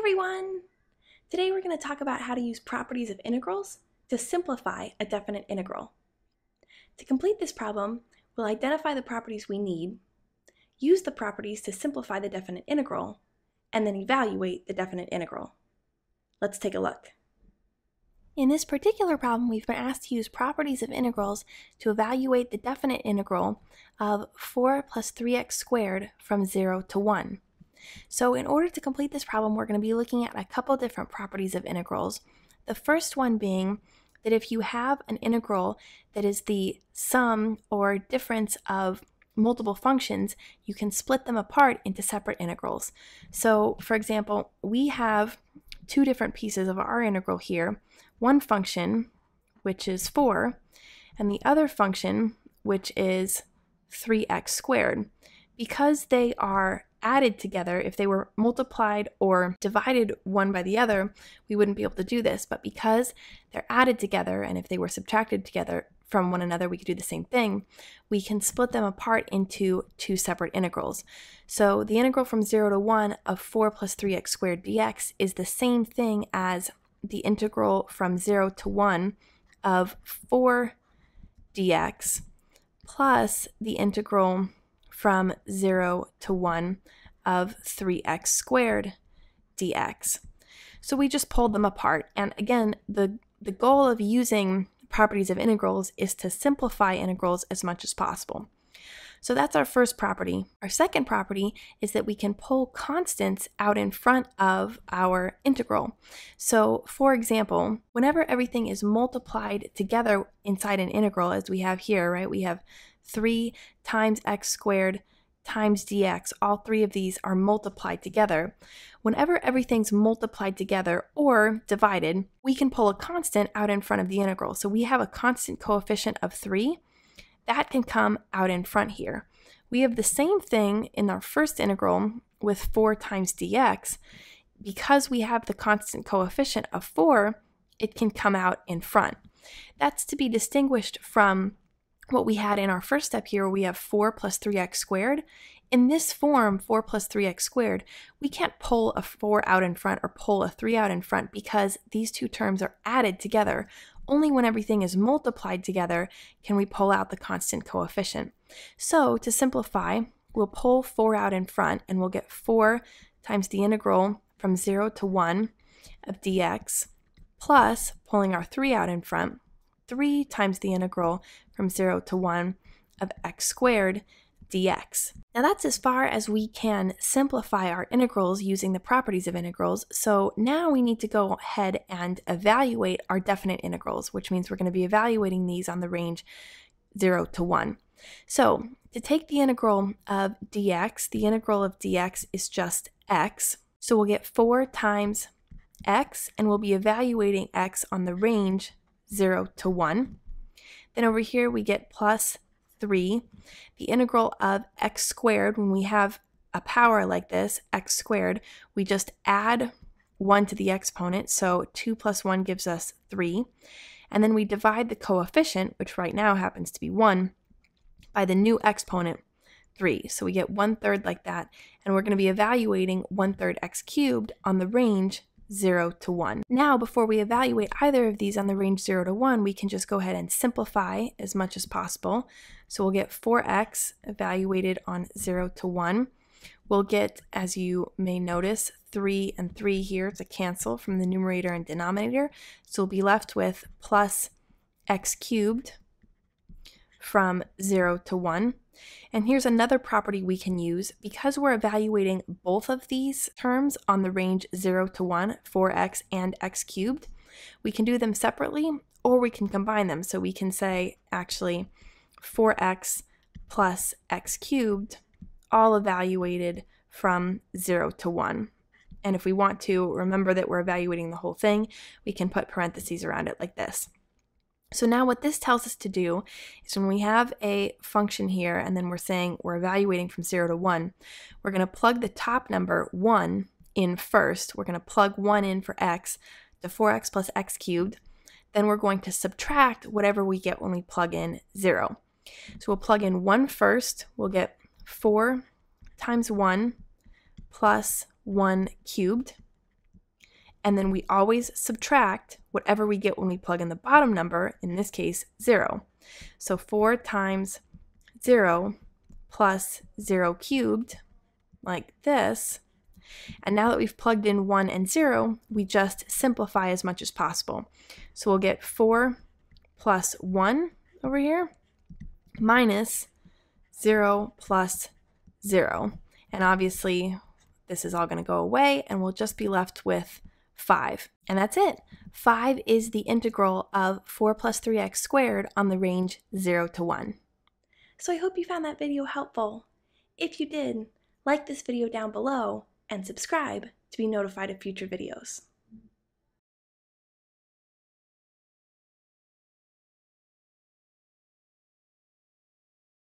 everyone! Today we're going to talk about how to use properties of integrals to simplify a definite integral. To complete this problem, we'll identify the properties we need, use the properties to simplify the definite integral, and then evaluate the definite integral. Let's take a look. In this particular problem, we've been asked to use properties of integrals to evaluate the definite integral of 4 plus 3x squared from 0 to 1. So in order to complete this problem, we're going to be looking at a couple different properties of integrals. The first one being that if you have an integral that is the sum or difference of multiple functions, you can split them apart into separate integrals. So for example, we have two different pieces of our integral here. One function, which is 4, and the other function, which is 3x squared. Because they are added together, if they were multiplied or divided one by the other, we wouldn't be able to do this. But because they're added together, and if they were subtracted together from one another, we could do the same thing, we can split them apart into two separate integrals. So the integral from 0 to 1 of 4 plus 3x squared dx is the same thing as the integral from 0 to 1 of 4 dx plus the integral from 0 to 1 of 3x squared dx. So we just pulled them apart. And again, the goal of using properties of integrals is to simplify integrals as much as possible. So that's our first property. Our second property is that we can pull constants out in front of our integral. So for example, whenever everything is multiplied together inside an integral, as we have here, right, we have 3 times x squared times dx. All three of these are multiplied together. Whenever everything's multiplied together or divided, we can pull a constant out in front of the integral. So we have a constant coefficient of 3. That can come out in front here. We have the same thing in our first integral with 4 times dx. Because we have the constant coefficient of 4, it can come out in front. That's to be distinguished from what we had in our first step here, where we have 4 plus 3x squared. In this form, 4 plus 3x squared, we can't pull a 4 out in front or pull a 3 out in front because these two terms are added together. Only when everything is multiplied together can we pull out the constant coefficient. So to simplify, we'll pull 4 out in front and we'll get 4 times the integral from 0 to 1 of dx plus pulling our 3 out in front, 3 times the integral from 0 to 1 of x squared dx. Now that's as far as we can simplify our integrals using the properties of integrals. So now we need to go ahead and evaluate our definite integrals, which means we're going to be evaluating these on the range 0 to 1. So to take the integral of dx, the integral of dx is just x. So we'll get 4 times x, and we'll be evaluating x on the range 0 to 1. Then over here we get plus 3. The integral of x squared, when we have a power like this, x squared, we just add 1 to the exponent, so 2 plus 1 gives us 3. And then we divide the coefficient, which right now happens to be 1, by the new exponent, 3. So we get 1/3 like that, and we're going to be evaluating 1/3 x cubed on the range 0 to 1. Now, before we evaluate either of these on the range 0 to 1, we can just go ahead and simplify as much as possible. So we'll get 4x evaluated on 0 to 1. We'll get, as you may notice, 3 and 3 here to cancel from the numerator and denominator. So we'll be left with plus x cubed from 0 to 1. And here's another property we can use. Because we're evaluating both of these terms on the range 0 to 1, 4x and x cubed, we can do them separately or we can combine them. So we can say actually 4x plus x cubed, all evaluated from 0 to 1. And if we want to remember that we're evaluating the whole thing, we can put parentheses around it like this. So now what this tells us to do is when we have a function here and then we're saying we're evaluating from 0 to 1, we're going to plug the top number 1 in first. We're going to plug 1 in for x, to 4x plus x cubed. Then we're going to subtract whatever we get when we plug in 0. So we'll plug in 1 first. We'll get 4 times 1 plus 1 cubed. and then we always subtract whatever we get when we plug in the bottom number, in this case 0. So 4 times 0 plus 0 cubed, like this. And now that we've plugged in 1 and 0, we just simplify as much as possible. So we'll get 4 plus 1 over here minus 0 plus 0. And obviously, this is all going to go away, and we'll just be left with 5. And that's it. 5 is the integral of 4 plus 3x squared on the range 0 to 1. So I hope you found that video helpful. If you did, like this video down below and subscribe to be notified of future videos.